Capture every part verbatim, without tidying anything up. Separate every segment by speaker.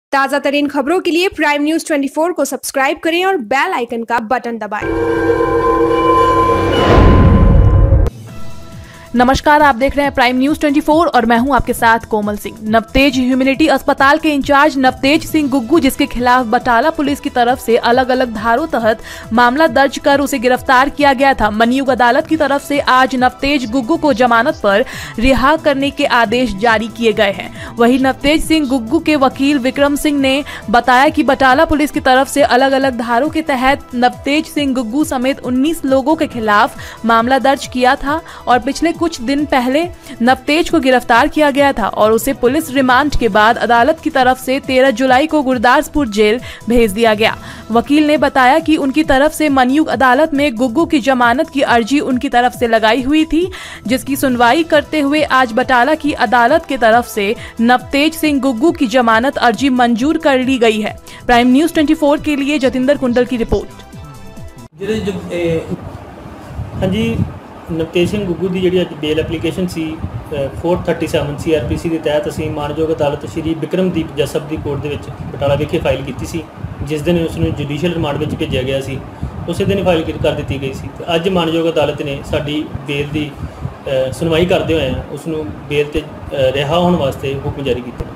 Speaker 1: ताज़ा तरीन खबरों के लिए प्राइम न्यूज़ चौबीस को सब्सक्राइब करें और बेल आइकन का बटन दबाएं।
Speaker 2: नमस्कार, आप देख रहे हैं प्राइम न्यूज चौबीस और मैं हूं आपके साथ कोमल सिंह। नवतेज ह्यूमैनिटी अस्पताल के इंचार्ज नवतेज सिंह गुग्गू, जिसके खिलाफ बटाला पुलिस की तरफ से अलग अलग धारों तहत मामला दर्ज कर उसे गिरफ्तार किया गया था। मनियुग अदालत की तरफ से आज नवतेज गुग्गू को जमानत पर रिहा करने के आदेश जारी किए गए हैं। वहीं नवतेज सिंह गुग्गू के वकील विक्रम सिंह ने बताया कि बटाला पुलिस की तरफ से अलग अलग धारों के तहत नवतेज सिंह गुग्गू समेत उन्नीस लोगों के खिलाफ मामला दर्ज किया था और पिछले कुछ दिन पहले नवतेज को गिरफ्तार किया गया था और उसे पुलिस रिमांड के बाद अदालत की तरफ से तेरह जुलाई को गुरदासपुर जेल भेज दिया गया। वकील ने बताया कि उनकी तरफ से मनियुग अदालत में गुग्गू की जमानत की अर्जी उनकी तरफ से लगाई हुई थी, जिसकी सुनवाई करते हुए आज बटाला की अदालत की तरफ से नवतेज सिंह गुग्गू की जमानत अर्जी मंजूर कर ली गई है। प्राइम न्यूज चौबीस के लिए जतिंदर कुंडल की रिपोर्ट।
Speaker 3: हाँ जी, नवतेज सिंह गुग्गू की जी bail application C four thirty seven C R P C के तहत असी मानयोग अदालत श्री बिक्रमदीप जसब की कोर्ट के बटाला विखे फाइल की सी, जिस दिन उसने जुडिशियल रिमांड में भेजा गया सी, उस दिन फाइल कर दी गई सी। अज मानयोग अदालत ने साडी बेल की सुनवाई करते हुए उसनों बेल ते रिहा होने वास्ते हुक्म जारी किया।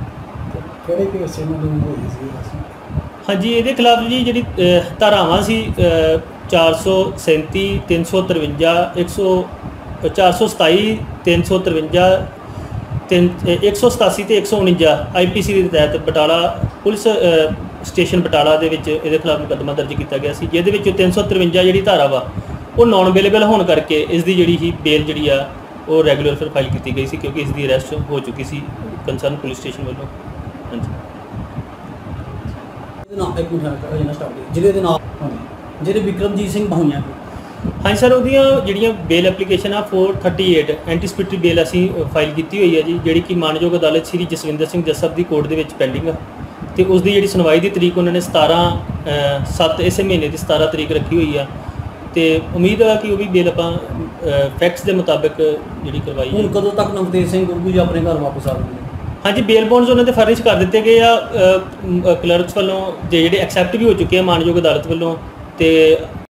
Speaker 3: हाँ जी, ये खिलाफ जी जी धारावां सी चार सौ सैंती तीन सौ तरवंजा एक सौ चार सौ सताई तीन सौ तरवंजा तीन एक सौ सतासी तो एक सौ उणंजा आई पी सी के तहत बटाला पुलिस स्टेशन बटाला के खिलाफ मुकदमा दर्ज किया गया सी, जिहदे तीन सौ तरवंजा जी धारा वा वो नॉन अवेलेबल होने करके इसकी जी बेल जी आ वो रैगूलर फिर फाइल की गई सी, क्योंकि इसकी अरैसट हो चुकी सी कंसर्न पुलिस स्टेशन वालों। हाँ जी,
Speaker 4: ਜਿਹੜੇ ਵਿਕਰਮਜੀਤ ਸਿੰਘ ਭਾਈਆਂ
Speaker 3: हाँ सर, ਉਹਦੀਆਂ ਜਿਹੜੀਆਂ ਬੇਲ ਐਪਲੀਕੇਸ਼ਨ ਆ four thirty eight anticipatory bail ਅਸੀਂ ਫਾਈਲ ਕੀਤੀ ਹੋਈ ਹੈ ਜੀ, ਜਿਹੜੀ ਕਿ ਮਾਨਯੋਗ ਅਦਾਲਤ ਸ੍ਰੀ ਜਸਵਿੰਦਰ ਸਿੰਘ ਜੱਸਬ ਦੀ ਕੋਰਟ ਦੇ ਵਿੱਚ ਪੈਂਡਿੰਗ ਆ ਤੇ ਉਸ ਦੀ ਜਿਹੜੀ ਸੁਣਵਾਈ ਦੀ ਤਰੀਕ ਉਹਨਾਂ ਨੇ ਸਤਾਰਾਂ ਸੱਤ ਇਸੇ ਮਹੀਨੇ ਦੀ ਸਤਾਰਾਂ ਤਰੀਕ ਰੱਖੀ ਹੋਈ ਆ ਤੇ ਉਮੀਦ ਹੈ ਕਿ ਉਹ ਵੀ ਬੇਲ ਆਪਾਂ ਫੈਕਟਸ ਦੇ ਮੁਤਾਬਕ ਜਿਹੜੀ ਕਰਵਾਈ।
Speaker 4: ਹੁਣ ਕਦੋਂ ਤੱਕ ਨਵਤੇਜ ਸਿੰਘ ਗੁੱਗੂ ਜੀ ਆਪਣੇ ਘਰ ਵਾਪਸ ਆ ਜਾਣਗੇ?
Speaker 3: हाँ जी, बेल बॉन्ड्स उन्होंने फर्निश कर दिए गए आ क्लर्क्स वालों, जो एक्सैप्ट भी हो चुके हैं मानयोग अदालत वालों। तो